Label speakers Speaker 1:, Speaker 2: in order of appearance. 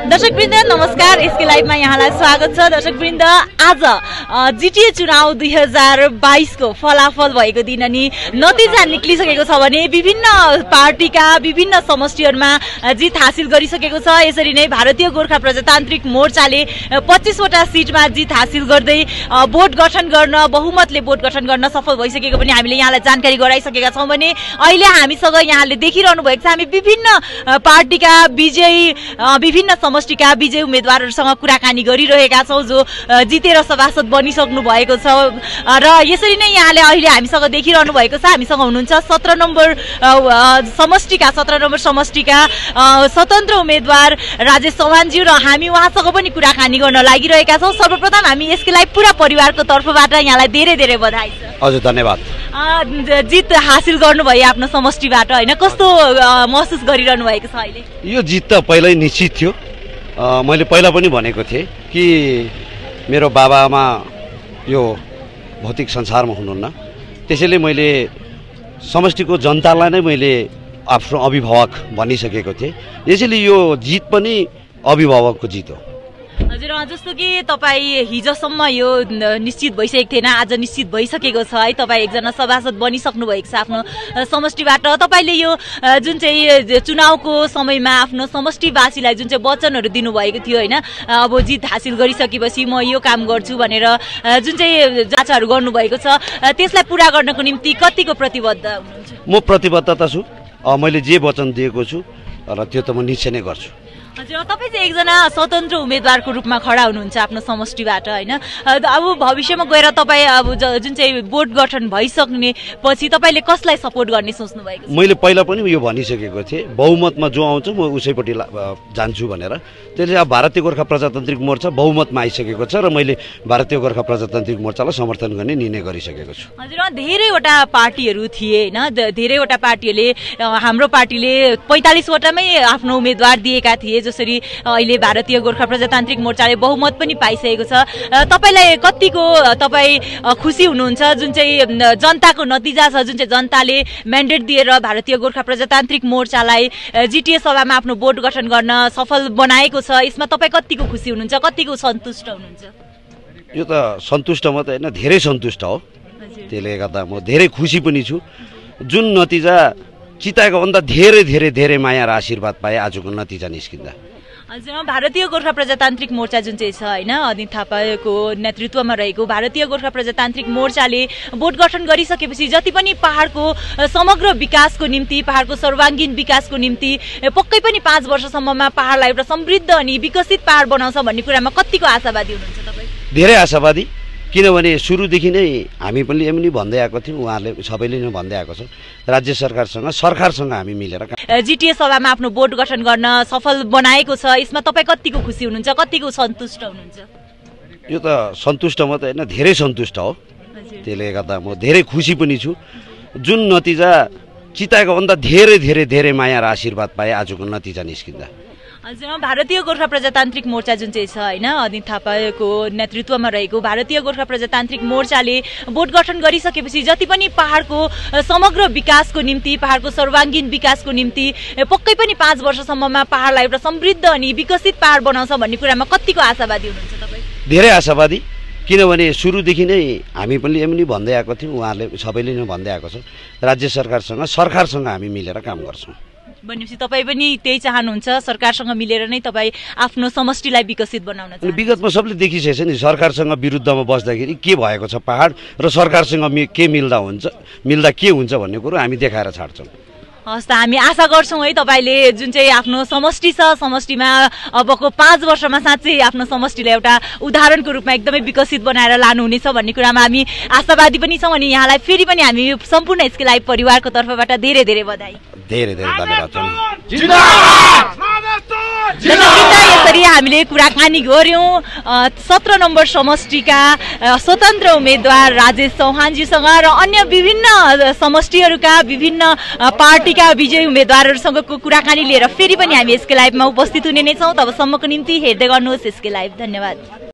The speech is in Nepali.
Speaker 1: दर्शकवृन्द नमस्कार, एसके लाइभमा यहाँलाई स्वागत छ। दर्शकवृन्द, आज जिटिए चुनाव 2022 को फलाफल भएको दिन अनि नतिजा निक्लिसकेको छ भने विभिन्न पार्टीका विभिन्न समष्टिहरुमा जित हासिल गरिसकेको छ। यसरी नै भारतीय गोर्खा प्रजातान्त्रिक मोर्चाले 25 वटा सिटमा जित हासिल गर्दै बोर्ड गठन गर्न बहुमतले बोर्ड गठन गर्न सफल भइसकेको पनि हामीले यहाँलाई जानकारी गराइसकेका छौं भने अहिले हामीसँग यहाँले देखिरहनु भएको छ हामी विभिन्न पार्टीका विजयी विभिन्न समष्टिका विजयी उम्मेदवारहरुसँग कुराकानी गरिरहेका छौं जो जितेर सभासद बनिसक्नु भएको छ र यसरी नै यहाँले अहिले हामीसँग देखिरहनु भएको छ। हामीसँग हुनुहुन्छ 17 नम्बर समष्टिका स्वतन्त्र उम्मेदवार राजेश चौहानज्यू र हामी उहाँसँग पनि कुराकानी गर्न लागिरहेका छौं। सर्वप्रथम हामी यसको लागि पूरा परिवारको तर्फबाट यहाँलाई धेरै धेरै बधाई छ।
Speaker 2: हजुर धन्यवाद।
Speaker 1: जित हासिल गर्नुभयो आफ्नो समष्टिबाट हैन, कस्तो महसुस गरिरहनु भएको छ अहिले?
Speaker 2: यो जित त पहिल्यै निश्चित थियो। मैले पहिला पनि भनेको थिएँ कि मेरो बाबाआमा यो भौतिक संसारमा हुनुहुन्न, त्यसैले मैले समष्टिको जनतालाई नै मैले आफ्नो अभिभावक भनिसकेको थिएँ। यसैले यो जित पनि अभिभावकको जित हो।
Speaker 1: हजुर, जस्तो कि तपाईँ हिजोसम्म यो निश्चित भइसकेको थिएन, आज निश्चित भइसकेको छ है। तपाईँ एकजना सभासद बनिसक्नु भएको छ आफ्नो समष्टिबाट। तपाईँले यो जुन चाहिँ चुनावको समयमा आफ्नो समष्टिवासीलाई जुन चाहिँ वचनहरू दिनुभएको थियो हैन, अब जित हासिल गरिसकेपछि म यो काम गर्छु भनेर जुन चाहिँ जाँचहरू गर्नुभएको छ त्यसलाई पुरा गर्नको निम्ति कतिको प्रतिबद्ध हुनुहुन्छ?
Speaker 2: म प्रतिबद्धता छु। मैले जे वचन दिएको छु र त्यो त म निश्चय नै गर्छु।
Speaker 1: हजुर, तपाईँ चाहिँ एकजना स्वतन्त्र उम्मेदवारको रूपमा खडा हुनुहुन्छ आफ्नो समष्टिबाट हैन। अब भविष्यमा गएर तपाईँ अब जुन चाहिँ बोर्ड गठन भइसक्ने पछि तपाईँले कसलाई सपोर्ट गर्ने सोच्नु भएको छ?
Speaker 2: मैले पहिला पनि यो भनिसकेको थिएँ, बहुमतमा जो आउँछ म उसैपट्टि जान्छु भनेर। त्यसले अब भारतीय गोर्खा प्रजातान्त्रिक मोर्चा बहुमतमा आइसकेको छ र मैले भारतीय गोर्खा प्रजातान्त्रिक मोर्चालाई समर्थन गर्ने निर्णय गरिसकेको छु।
Speaker 1: हजुर, धेरैवटा पार्टीहरू थिए हैन, धेरैवटा पार्टीहरूले हाम्रो पार्टीले 45 वटामै आफ्नो उम्मेदवार दिएका थिए। जसरी अहिले भारतीय गोर्खा प्रजातान्त्रिक मोर्चाले बहुमत पनि पाइसकेको छ। तपाईलाई कतिको खुसी हुनुहुन्छ जुन चाहिँ जनताको नतिजा छ, जुन चाहिँ जनताले म्यान्डेट दिएर भारतीय गोर्खा प्रजातान्त्रिक मोर्चालाई जिटिए सभामा आफ्नो बोर्ड गठन गर्न सफल बनाएको छ, यसमा तपाईँ कतिको खुसी हुनुहुन्छ, कतिको सन्तुष्ट हुनुहुन्छ?
Speaker 2: यो त सन्तुष्ट मात्रै हैन, धेरै सन्तुष्ट हो। त्यसले गर्दा म धेरै खुसी पनि छु। जुन नतिजा चिताएको भन्दा धेरै धेरै धेरै माया र आशीर्वाद पाए आजको नतिजा निस्किँदा।
Speaker 1: हजुर, भारतीय गोर्खा प्रजातान्त्रिक मोर्चा जुन चाहिँ छ हैन, अनित थापाको नेतृत्वमा रहेको भारतीय गोर्खा प्रजातान्त्रिक मोर्चाले बोर्ड गठन गरिसकेपछि जति पनि पहाडको समग्र विकासको निम्ति, पहाडको सर्वाङ्गीन विकासको निम्ति पक्कै पनि 5 वर्षसम्ममा पहाडलाई एउटा समृद्ध अनि विकसित पहाड बनाउँछ भन्ने कुरामा कतिको आशावादी हुनुहुन्छ तपाईँ?
Speaker 2: धेरै आशावादी, किनभने सुरुदेखि नै हामी पनि भन्दै आएको थियौँ, उहाँहरूले सबैले नै भन्दै आएको छ, राज्य सरकारसँग हामी मिलेर
Speaker 1: जिटिए सभामा आफ्नो बोर्ड गठन गर्न सफल बनाएको छ। यसमा तपाईँ कतिको खुसी हुनुहुन्छ, कतिको सन्तुष्ट हुनुहुन्छ?
Speaker 2: यो त सन्तुष्ट मात्रै हैन, धेरै सन्तुष्ट हो। त्यसले गर्दा म धेरै खुसी पनि छु। जुन नतिजा चिताएको भन्दा धेरै धेरै धेरै माया र आशीर्वाद पाए आजको नतिजा निस्किँदा।
Speaker 1: हजुर, भारतीय गोर्खा प्रजातान्त्रिक मोर्चा जुन चाहिँ छ हैन, अनित थापाको नेतृत्वमा रहेको भारतीय गोर्खा प्रजातान्त्रिक मोर्चाले बोर्ड गठन गरिसकेपछि जति पनि पहाडको समग्र विकासको निम्ति, पहाडको सर्वाङ्गीन विकासको निम्ति पक्कै पनि 5 वर्षसम्ममा पहाडलाई एउटा समृद्ध अनि विकसित पहाड बनाउँछ भन्ने कुरामा कतिको आशावादी हुनुहुन्छ तपाईँ? धेरै
Speaker 2: आशावादी, किनभने सुरुदेखि नै हामी पनि भन्दै आएको थियौँ, उहाँहरूले सबैले नै भन्दै आएको छ, राज्य सरकारसँग हामी मिलेर काम गर्छौँ।
Speaker 1: भनेपछि तपाईँ पनि त्यही चाहनुहुन्छ, सरकारसँग मिलेर नै तपाईँ आफ्नो समष्टिलाई विकसित बनाउन चाहनुहुन्छ?
Speaker 2: विगतमा सबले देखिसकेछ नि, सरकारसँग विरुद्धमा बस्दाखेरि के भएको छ पहाड र सरकारसँग के मिल्दा के हुन्छ भन्ने कुरो हामी देखाएर छाड्छौँ।
Speaker 1: हस् त, हामी आशा गर्छौँ है तपाईँले जुन चाहिँ आफ्नो समष्टि छ, समष्टिमा अबको 5 वर्षमा साँच्चै आफ्नो समष्टिलाई एउटा उदाहरणको रूपमा एकदमै विकसित बनाएर लानुहुनेछ भन्ने कुरामा हामी आशावादी पनि छौँ। अनि यहाँलाई फेरि पनि हामी सम्पूर्ण एसके लाइभ परिवारको तर्फबाट धेरै धेरै बधाई।
Speaker 2: धेरै धेरै धन्यवाद।
Speaker 1: यसरी हामीले कुराकानी गर्यौं 17 नम्बर समष्टिका स्वतन्त्र उम्मेदवार राजेश चौहानजीसँग र अन्य विभिन्न समष्टिहरूका विभिन्न पार्टीका विजयी उम्मेदवारहरूसँगको कुराकानी लिएर फेरि पनि हामी एसके लाइभमा उपस्थित हुने नै छौं। तबसम्मको निम्ति हेर्दै गर्नुहोस् एसके लाइभ। धन्यवाद।